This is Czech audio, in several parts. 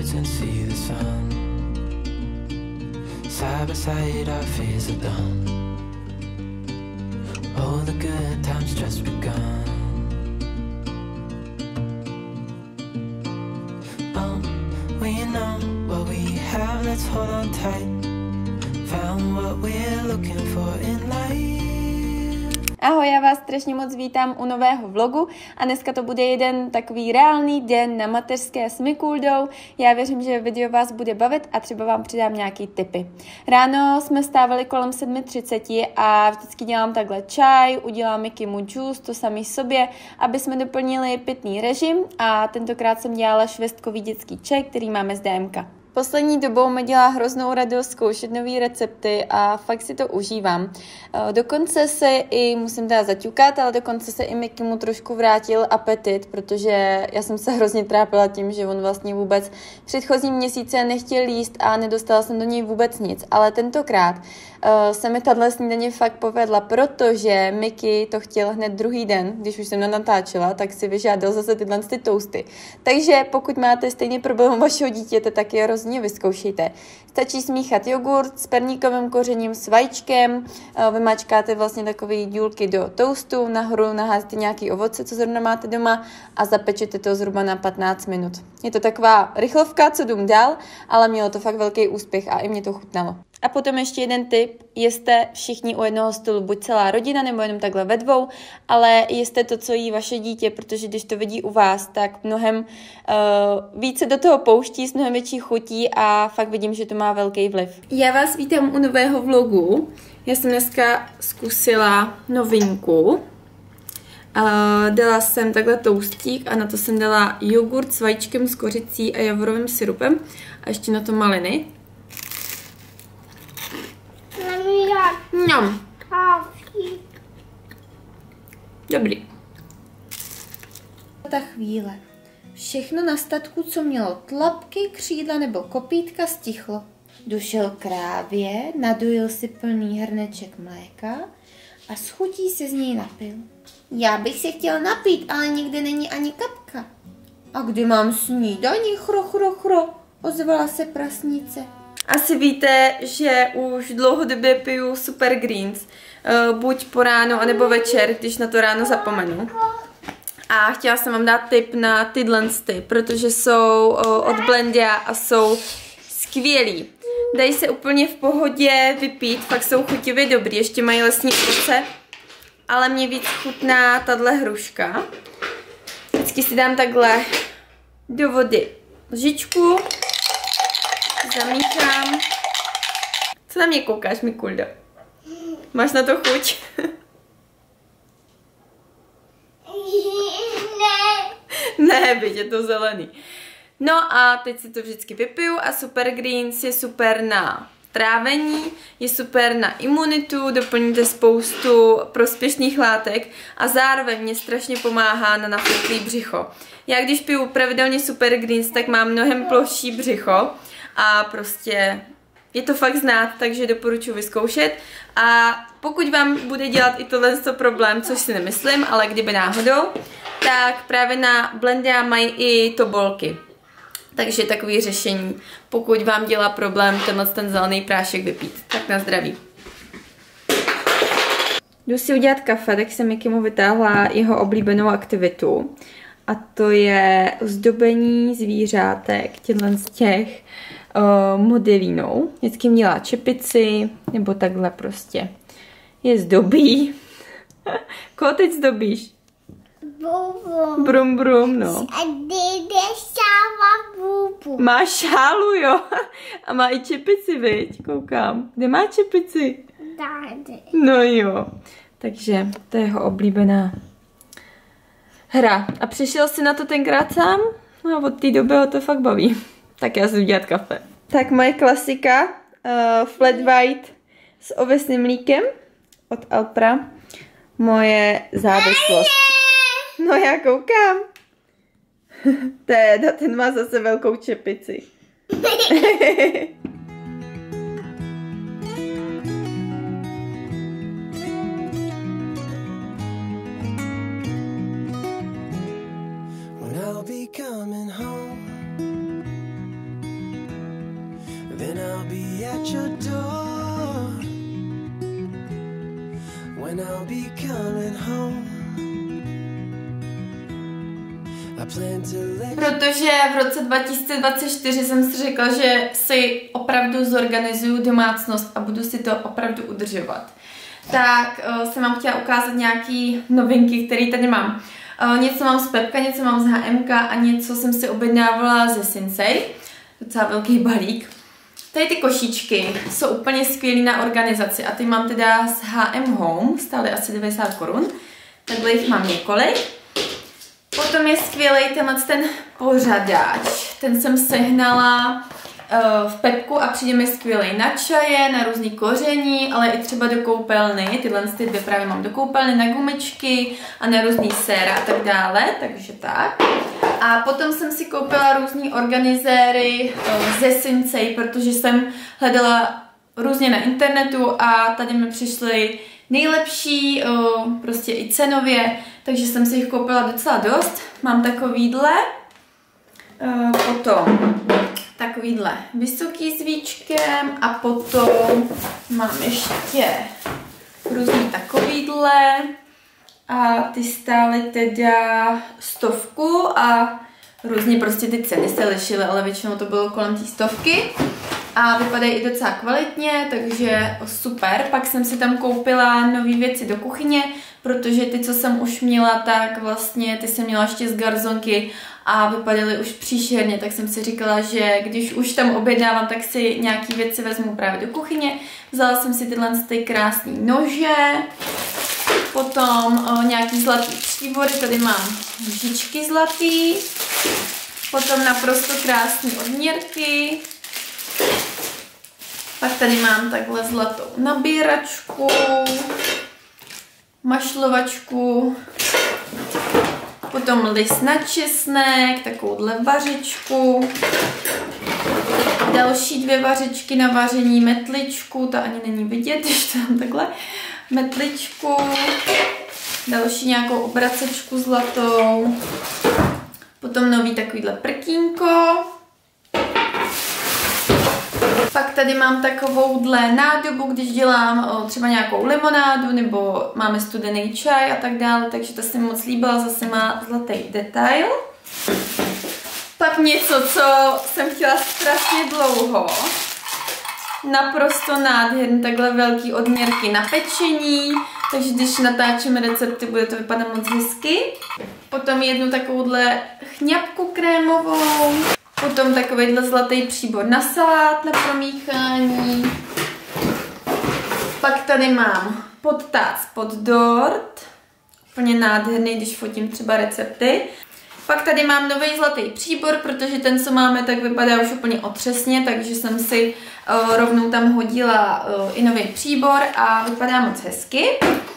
clouds and see the sun. Side by side our fears are done. All the good times just begun. We know what we have, let's hold on tight. Found what we're looking for in life. Ahoj, já vás strašně moc vítám u nového vlogu a dneska to bude jeden takový reálný den na mateřské s Mikuldou. Já věřím, že video vás bude bavit a třeba vám přidám nějaký tipy. Ráno jsme stávali kolem 7:30 a vždycky dělám takhle čaj, udělám Mikimu džus, to samý sobě, aby jsme doplnili pitný režim a tentokrát jsem dělala švestkový dětský čaj, který máme z DMK. Poslední dobou mi dělá hroznou radost zkoušet nový recepty a fakt si to užívám. Dokonce se i, musím teda zaťukat, ale dokonce se i Mikimu trošku vrátil apetit, protože já jsem se hrozně trápila tím, že on vlastně vůbec předchozí měsíce nechtěl jíst a nedostala jsem do něj vůbec nic. Ale tentokrát se mi tahle snídaně fakt povedla, protože Miki to chtěl hned druhý den, když už jsem natáčela, tak si vyžádal zase tyhle toasty. Takže pokud máte stejný problém u vašeho dítěte, tak je rozhodně vyzkoušejte. Stačí smíchat jogurt s perníkovým kořením, s vajíčkem, vymáčkáte vlastně takové dílky do toastu, nahoru naházíte nějaký ovoce, co zrovna máte doma a zapečete to zhruba na 15 minut. Je to taková rychlovka, co dům dál, ale mělo to fakt velký úspěch a i mě to chutnalo. A potom ještě jeden tip, jeste všichni u jednoho stolu, buď celá rodina nebo jenom takhle ve dvou, ale jeste to, co jí vaše dítě, protože když to vidí u vás, tak mnohem více do toho pouští, s mnohem větší chutí a fakt vidím, že to má velký vliv. Já vás vítám u nového vlogu. Já jsem dneska zkusila novinku. Dala jsem takhle toustík a na to jsem dala jogurt s vajíčkem, s kořicí a javorovým syrupem a ještě na to maliny. Mňam. Dobrý. Ta chvíle. Všechno na statku, co mělo tlapky, křídla nebo kopítka, stichlo. Došel k krávě, nadojil si plný hrneček mléka a s chutí se z něj napil. Já bych se chtěl napít, ale nikde není ani kapka. A kdy mám snídaní, chro, chro, chro, ozvala se prasnice. Asi víte, že už dlouhodobě piju Super Greens, buď po ráno, anebo večer, když na to ráno zapomenu. A chtěla jsem vám dát tip na tyhle, protože jsou od Blendia a jsou skvělí. Dají se úplně v pohodě vypít, fakt jsou chutivě dobrý, ještě mají lesní ovoce, ale mě víc chutná tahle hruška. Vždycky si dám takhle do vody lžičku. Zamíchám. Co na mě koukáš, Mikuldo? Máš na to chuť? Ne, byť je to zelený. No a teď si to vždycky vypiju a Super Greens je super na trávení, je super na imunitu, doplníte spoustu prospěšných látek a zároveň mě strašně pomáhá na nafouklý břicho. Já když piju pravidelně Super Greens, tak mám mnohem plošší břicho a prostě je to fakt znát, takže doporučuji vyzkoušet. A pokud vám bude dělat i tohle problém, což si nemyslím, ale kdyby náhodou, tak právě na Blendia mají i tobolky. Takže takový řešení, pokud vám dělá problém ten zelený prášek vypít. Tak na zdraví. Jdu si udělat kafe, tak jsem Mikimu vytáhla jeho oblíbenou aktivitu. A to je zdobení zvířátek, z těch modelínou. Vždycky měla čepici, nebo takhle prostě je zdobí. Koho teď zdobíš? Brum brum, no. Má šálu, jo. A má i čepici, viď? Koukám. Kde má čepici? Tady. No jo. Takže to je jeho oblíbená hra. A přišel si na to tenkrát sám? No a od té doby ho to fakt baví. Tak já si udělat kafe. Tak moje klasika, flat white s ovesným mlíkem od Alpra. Moje závislost. No já koukám. Ten má zase velkou čepici. When I'll be coming home be at your door, when I'll be coming home. Protože v roce 2024 jsem si řekla, že si opravdu zorganizuju domácnost a budu si to opravdu udržovat. Tak jsem vám chtěla ukázat nějaký novinky, které tady mám. Něco mám z Pepka, něco mám z HMK a něco jsem si objednávala ze Sinsay. Docela velký balík. Tady ty košíčky jsou úplně skvělý na organizaci a ty mám teda z H&M Home, stály asi 90 korun. Takhle jich mám několik. Potom je skvělý ten pořadač. Ten jsem sehnala v Pepku a přijde mi skvělý na čaje, na různý koření, ale i třeba do koupelny. Tyhle ty dvě právě mám do koupelny, na gumičky a na různý séra a tak dále, takže tak. A potom jsem si koupila různý organizéry ze Sinsay, protože jsem hledala různě na internetu a tady mi přišly nejlepší, prostě i cenově, takže jsem si jich koupila docela dost. Mám takovýhle, potom takovýhle vysoký s víčkem a potom mám ještě různý takovýhle a ty stály teda 100 a různě prostě ty ceny se lišily, ale většinou to bylo kolem té 100 a vypadají i docela kvalitně, takže super. Pak jsem si tam koupila nové věci do kuchyně, protože ty, co jsem už měla, tak vlastně ty jsem měla ještě z garzonky a vypadaly už příšerně, tak jsem si říkala, že když už tam objednávám, tak si nějaký věci vezmu právě do kuchyně. Vzala jsem si tyhle krásný nože, potom nějaký zlatý příbory, tady mám lžičky zlatý, potom naprosto krásné odměrky. Pak tady mám takhle zlatou nabíračku, mašlovačku, potom list na česnek, takovouhle vařičku, další 2 vařičky na vaření, metličku, ta ani není vidět, když to mám takhle, metličku, další nějakou obracečku zlatou, potom nový takovýhle prkínko. Pak tady mám takovouhle nádobu, když dělám třeba nějakou limonádu nebo máme studený čaj a tak dále, takže to se mi moc líbila, zase má zlatý detail. Pak něco, co jsem chtěla strašně dlouho, naprosto nádherný, takhle velký odměrky na pečení, takže když natáčíme recepty, bude to vypadat moc hezky. Potom jednu takovouhle chňapku krémovou. Potom takovýhle zlatý příbor na salát, na promíchání. Pak tady mám podtác pod dort. Úplně nádherný, když fotím třeba recepty. Pak tady mám nový zlatý příbor, protože ten, co máme, tak vypadá už úplně otřesně, takže jsem si rovnou tam hodila i nový příbor a vypadá moc hezky.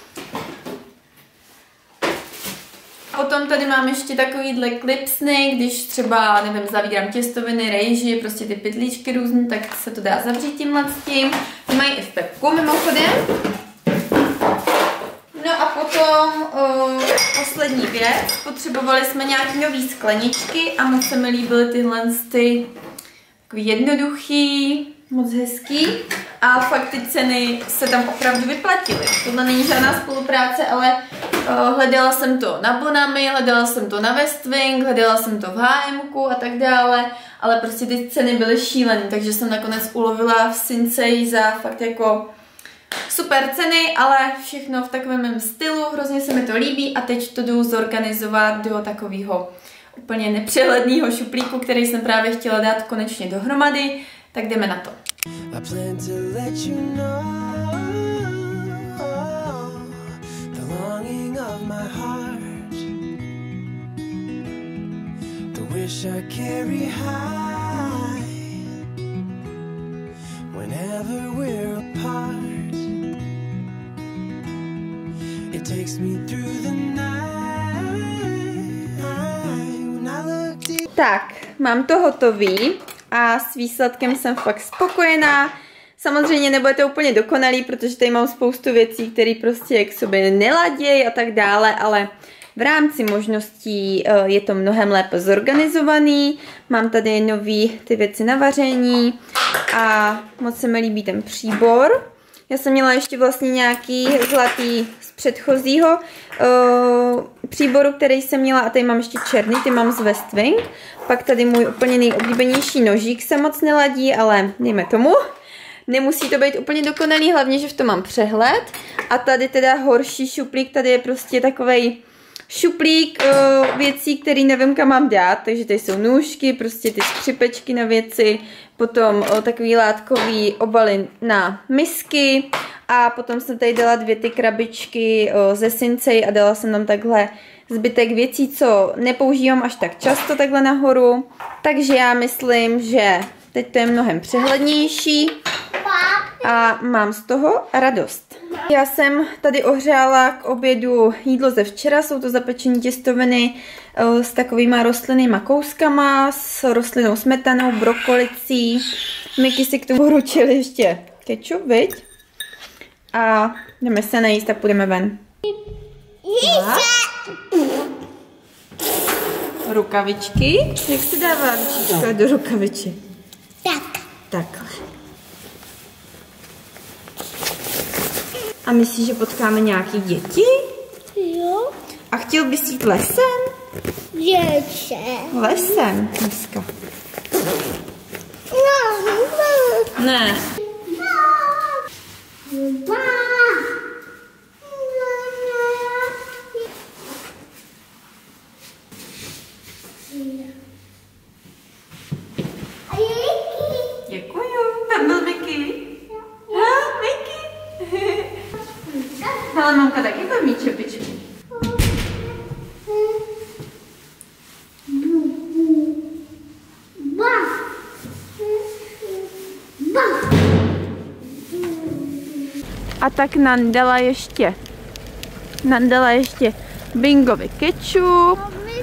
Potom tady mám ještě takovýhle klipsny, když třeba, nevím, zavírám těstoviny, rejži, prostě ty pytlíčky různý, tak se to dá zavřít tímhle s tím. Ty mají i v Pepku mimochodem. No a potom poslední věc, potřebovali jsme nějaký nový skleničky a moc se mi líbily tyhle ty takový jednoduchý, moc hezký a fakt ty ceny se tam opravdu vyplatily. Tohle není žádná spolupráce, ale hledala jsem to na Bonami, hledala jsem to na Westwing, hledala jsem to v H&Mku a tak dále, ale prostě ty ceny byly šílené, takže jsem nakonec ulovila v Sinsay za fakt jako super ceny, ale všechno v takovém mém stylu, hrozně se mi to líbí a teď to jdu zorganizovat do takového úplně nepřehledného šuplíku, který jsem právě chtěla dát konečně dohromady, tak jdeme na to. I plan to let you know the longing of my heart, the wish I carry high whenever we're apart. It takes me through the night when I look deep. Tak, mám to hotový a s výsledkem jsem fakt spokojená. Samozřejmě nebude to úplně dokonalý, protože tady mám spoustu věcí, které prostě k sobě neladějí a tak dále, ale v rámci možností je to mnohem lépe zorganizovaný. Mám tady nový ty věci na vaření a moc se mi líbí ten příbor. Já jsem měla ještě vlastně nějaký zlatý z předchozího příboru, který jsem měla, a tady mám ještě černý, ty mám z West Wing. Pak tady můj úplně nejoblíbenější nožík se moc neladí, ale dejme tomu. Nemusí to být úplně dokonalý, hlavně, že v tom mám přehled. A tady teda horší šuplík, tady je prostě takovej šuplík věcí, který nevím, kam mám dát. Takže tady jsou nůžky, prostě ty skřipečky na věci, potom takový látkový obaly na misky a potom jsem tady dala 2 ty krabičky ze Sinsei a dala jsem tam takhle zbytek věcí, co nepoužívám až tak často takhle nahoru. Takže já myslím, že teď to je mnohem přehlednější a mám z toho radost. Já jsem tady ohřála k obědu jídlo ze včera, jsou to zapečené těstoviny s takovýma rostlinnýma kouskama, s rostlinnou smetanou, brokolicí. Miky si k tomu ručili ještě kečup, viď? A jdeme se najíst a půjdeme ven. Rukavičky. Jak se dává ručička do rukaviček? Tak. Takhle. A myslíš, že potkáme nějaký děti? Jo. A chtěl bys jít lesem? Lesem dneska. Ne. Děkuju. Tam byl Mickey. Mickey. Ale mamka taky bude mít čepičku. A tak nandala ještě Bingovi kečup.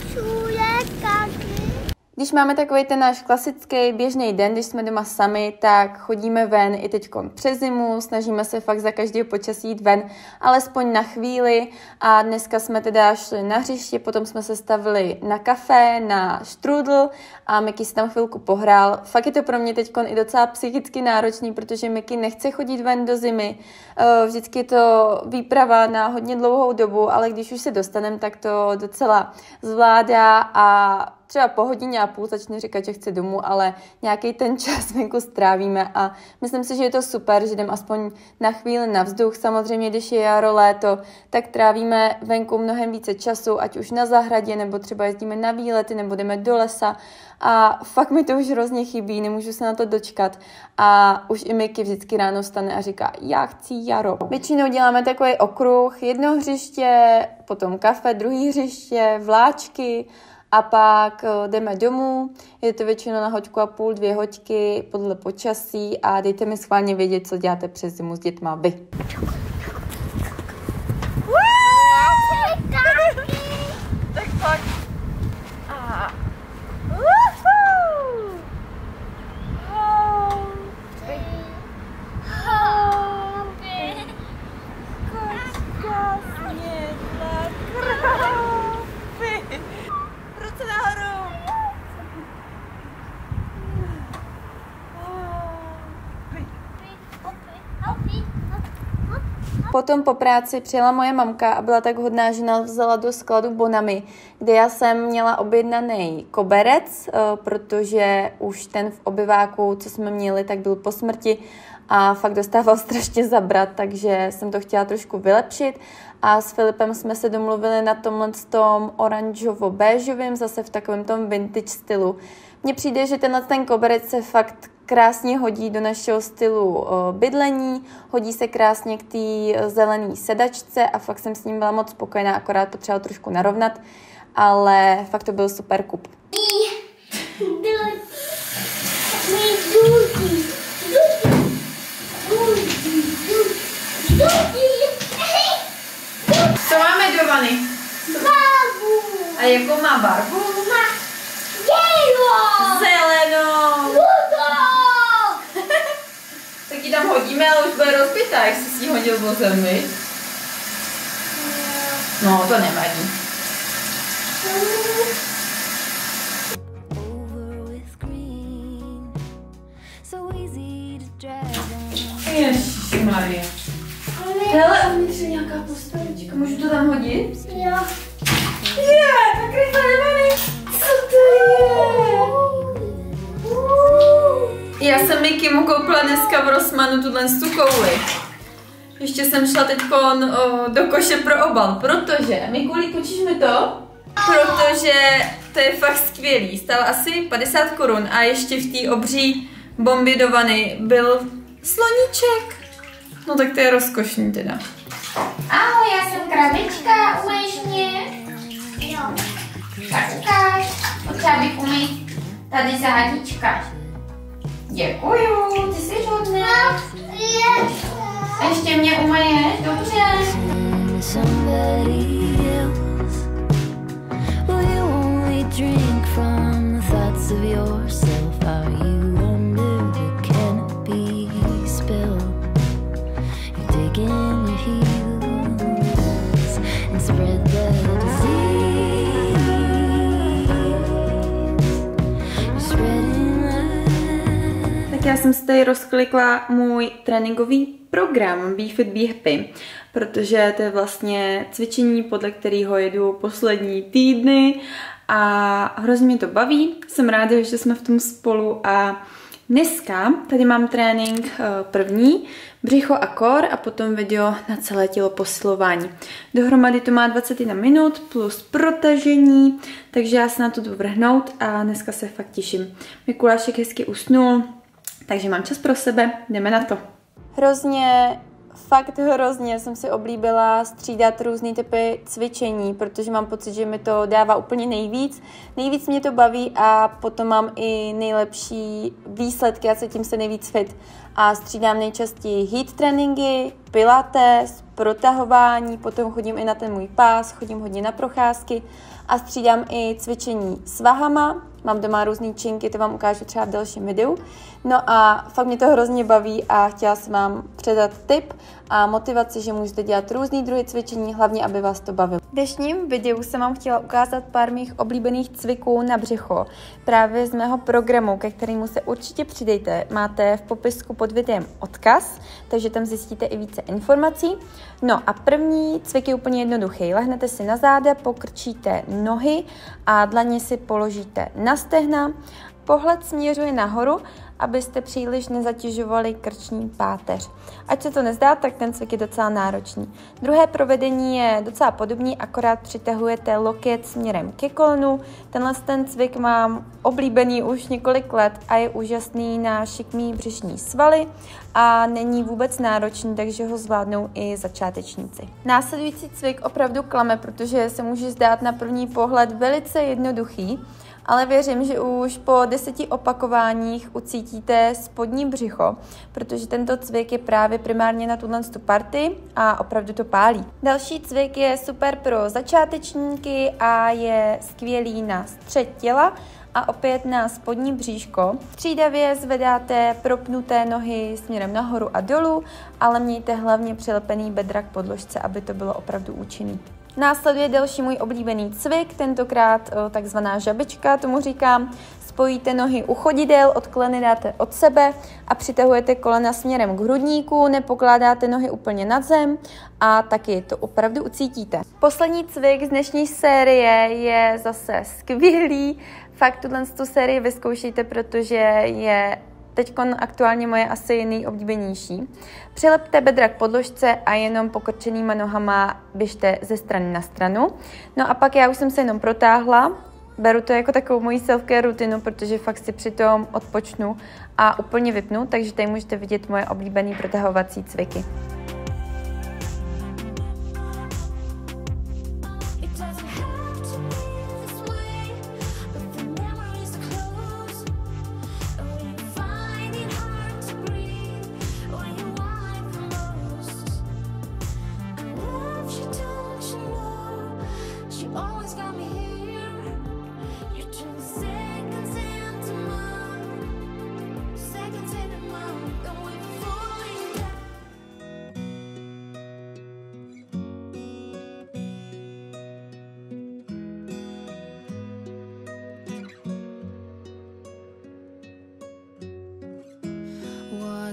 Když máme takový ten náš klasický běžný den, když jsme doma sami, tak chodíme ven i teďkon přes zimu, snažíme se fakt za každého počasí jít ven, alespoň na chvíli. A dneska jsme teda šli na hřiště, potom jsme se stavili na kafe, na štrůdl a Mickey si tam chvilku pohrál. Fakt je to pro mě teďkon i docela psychicky náročný, protože Mickey nechce chodit ven do zimy. Vždycky je to výprava na hodně dlouhou dobu, ale když už se dostaneme, tak to docela zvládá a třeba po hodině a půl začne říkat, že chce domů, ale nějaký ten čas venku strávíme a myslím si, že je to super, že jdem aspoň na chvíli na vzduch. Samozřejmě, když je jaro, léto, tak trávíme venku mnohem více času, ať už na zahradě, nebo třeba jezdíme na výlety, nebo jdeme do lesa a fakt mi to už hrozně chybí, nemůžu se na to dočkat a už i Mickey vždycky ráno vstane a říká, já chci jaro. Většinou děláme takový okruh, jedno hřiště, potom kafe, druhý hřiště, vláčky, a pak jdeme domů, je to většinou na hoďku a půl, 2 hoďky podle počasí a dejte mi schválně vědět, co děláte přes zimu s dětma vy. Tak pojď. Potom po práci přijela moje mamka a byla tak hodná, že nás vzala do skladu Bonami, kde já jsem měla objednaný koberec, protože už ten v obyváku, co jsme měli, tak byl po smrti a fakt dostával strašně zabrat, takže jsem to chtěla trošku vylepšit a s Filipem jsme se domluvili na tomhle tom oranžovo-béžovým, zase v takovém tom vintage stylu. Mně přijde, že ten koberec se fakt krásně hodí do našeho stylu bydlení, hodí se krásně k té zelené sedačce a fakt jsem s ním byla moc spokojená, akorát potřeba trošku narovnat, ale fakt to byl super kup. Co máme do vany? Barvu. A jakou má barvu? Zelenou. Tak ji tam hodíme, ale už bude rozbitá, jak jsi si ji hodil vozem, viď? No, to nevadí. Ježišmarja. Hele, uvnitř je nějaká postavička, můžu to tam hodit? Jo. Je, tak rychle nemám. Co to je? Já jsem Mikimu koupila dneska v Rossmanu tuhle tu kouli. Ještě jsem šla teď do koše pro obal, protože, Mikulí, učíš mi to? Protože to je fakt skvělý, stálo asi 50 korun a ještě v té obří bomby do vany byl sloníček. No tak to je rozkošný teda. Ahoj, já jsem krabička, umyješ mě? Jo. Tak ukáž, potřeba bych umýt tady zádička. Děkuju, ty jsi hodná. A ještě mě umyješ, dobře. Drink from the thoughts of yourself. Are you under the canopy spell? You're digging your heels and spread the disease. You're spreading lies. Tak já jsem si tady rozklikla můj tréninkový program Be Fit, Be Happy, protože to je vlastně cvičení, podle kterého jedu poslední týdny a hrozně mě to baví. Jsem ráda, že jsme v tom spolu a dneska tady mám trénink první, břicho a core a potom video na celé tělo posilování. Dohromady to má 21 minut plus protažení, takže já se na to jdu vrhnout a dneska se fakt těším. Mikulášek hezky usnul, takže mám čas pro sebe, jdeme na to. Fakt hrozně jsem si oblíbila střídat různý typy cvičení, protože mám pocit, že mi to dává úplně nejvíc. Nejvíc mě to baví a potom mám i nejlepší výsledky a cítím se nejvíc fit. A střídám nejčastěji HIIT tréninky, pilates, protahování, potom chodím i na ten můj pás, chodím hodně na procházky a střídám i cvičení s vahama. Mám doma různý činky, to vám ukážu třeba v dalším videu. No a fakt mě to hrozně baví a chtěla jsem vám předat tip a motivaci, že můžete dělat různý druhy cvičení, hlavně aby vás to bavilo. V dnešním videu jsem vám chtěla ukázat pár mých oblíbených cviků na břicho, právě z mého programu, ke kterému se určitě přidejte. Máte v popisku pod videem odkaz, takže tam zjistíte i více informací. No a první cvik je úplně jednoduchý. Lehnete si na záda, pokrčíte nohy a dlaně si položíte na stehna. Pohled směřuje nahoru, abyste příliš nezatěžovali krční páteř. Ať se to nezdá, tak ten cvik je docela náročný. Druhé provedení je docela podobný, akorát přitahujete loket směrem ke kolenu. Ten cvik mám oblíbený už několik let a je úžasný na šikmý břišní svaly a není vůbec náročný, takže ho zvládnou i začátečníci. Následující cvik opravdu klame, protože se může zdát na první pohled velice jednoduchý, ale věřím, že už po 10 opakováních ucítíte spodní břicho, protože tento cvik je právě primárně na tuhle partii a opravdu to pálí. Další cvik je super pro začátečníky a je skvělý na střed těla a opět na spodní bříško. Střídavě zvedáte propnuté nohy směrem nahoru a dolů, ale mějte hlavně přilepený bedra k podložce, aby to bylo opravdu účinný. Následuje další můj oblíbený cvik, tentokrát takzvaná žabička, tomu říkám. Spojíte nohy u chodidel, odkleny dáte od sebe a přitahujete kolena směrem k hrudníku, nepokládáte nohy úplně nad zem a taky to opravdu ucítíte. Poslední cvik z dnešní série je zase skvělý. Fakt tuto sérii vyzkoušejte, protože je teď aktuálně moje asi nejoblíbenější. Přilepte bedra k podložce a jenom pokrčenýma nohama běžte ze strany na stranu. No a pak já už jsem se jenom protáhla. Beru to jako takovou moji self-care rutinu, protože fakt si přitom odpočnu a úplně vypnu, takže tady můžete vidět moje oblíbené protahovací cviky.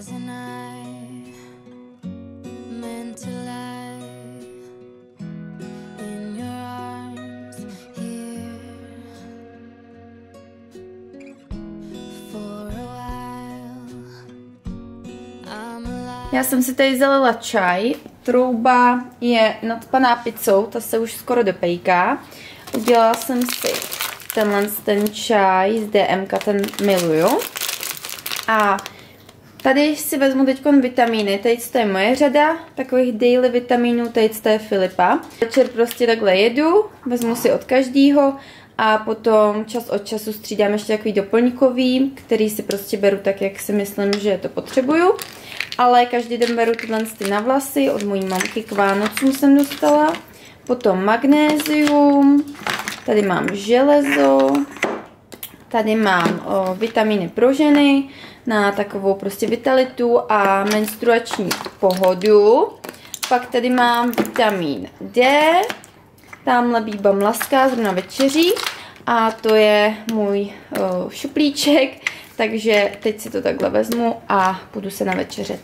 Wasn't I meant to lie in your arms here for a while? I'm alive. Já jsem si tady zalila čaj, trouba je nadpaná pizzou, ta se už skoro dopejká. Udělala jsem si ten čaj z DMka, ten miluju. A tady si vezmu teď vitamíny, tady to je moje řada takových daily vitamínů, tady to je Filipa. Večer prostě takhle jedu, vezmu si od každého a potom čas od času střídám ještě takový doplňkový, který si prostě beru tak, jak si myslím, že to potřebuju. Ale každý den beru tyhle na vlasy, od mojí mamky k Vánocům jsem dostala. Potom magnézium, tady mám železo, tady mám vitamíny pro ženy na takovou prostě vitalitu a menstruační pohodu. Pak tady mám vitamin D, tamhle Bíba mlaská zrovna večeří a to je můj šuplíček, takže teď si to takhle vezmu a půjdu se navečeřet.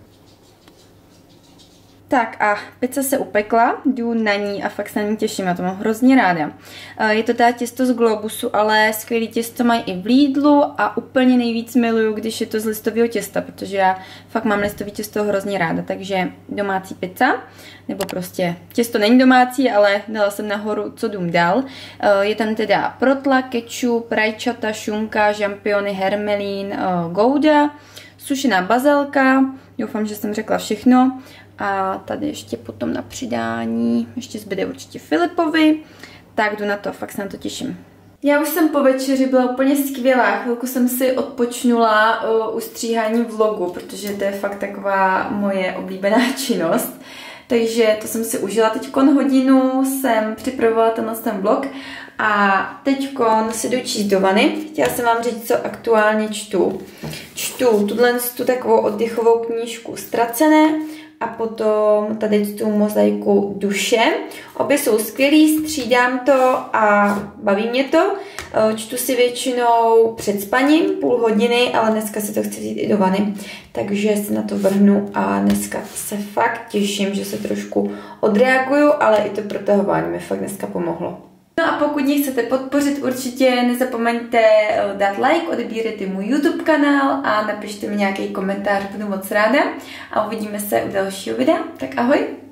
Tak a pizza se upekla, jdu na ní a fakt se na ní těším, já to mám hrozně ráda. Je to teda těsto z Globusu, ale skvělý těsto mají i v Lidlu a úplně nejvíc miluju, když je to z listového těsta, protože já fakt mám listový těsto hrozně ráda, takže domácí pizza, nebo prostě těsto není domácí, ale dala jsem nahoru, co dům dal. Je tam teda protla, kečup, rajčata, šunka, žampiony, hermelín, gouda, sušená bazalka, doufám, že jsem řekla všechno. A tady ještě potom na přidání, ještě zbyde určitě Filipovi, tak jdu na to, fakt se na to těším. Já už jsem po večeři byla úplně skvělá, chvilku jsem si odpočnula u stříhání vlogu, protože to je fakt taková moje oblíbená činnost. Takže to jsem si užila teďkon hodinu, jsem připravovala ten vlog a teďkon si jdu číst do vany. Chtěla jsem vám říct, co aktuálně čtu. Čtu tu takovou oddechovou knížku Ztracené a potom tady tu mozaiku Duše. Obě jsou skvělý, střídám to a baví mě to. Čtu si většinou před spaním, půl hodiny, ale dneska si to chci vzít i do vany, takže se na to vrhnu a dneska se fakt těším, že se trošku odreaguju, ale i to protahování mi fakt dneska pomohlo. No a pokud mě chcete podpořit, určitě nezapomeňte dát like, odebírejte můj YouTube kanál a napište mi nějaký komentář, budu moc ráda a uvidíme se u dalšího videa. Tak ahoj!